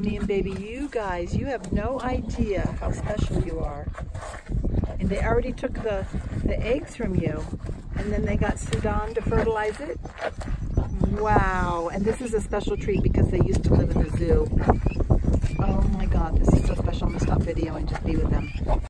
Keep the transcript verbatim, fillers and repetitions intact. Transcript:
mommy and baby. You guys, you have no idea how special you are. And they already took the, the eggs from you, and then they got Sudan to fertilize it. Wow, and this is a special treat because they used to live in the zoo. Oh my God, this is so special. I'm gonna stop video and just be with them.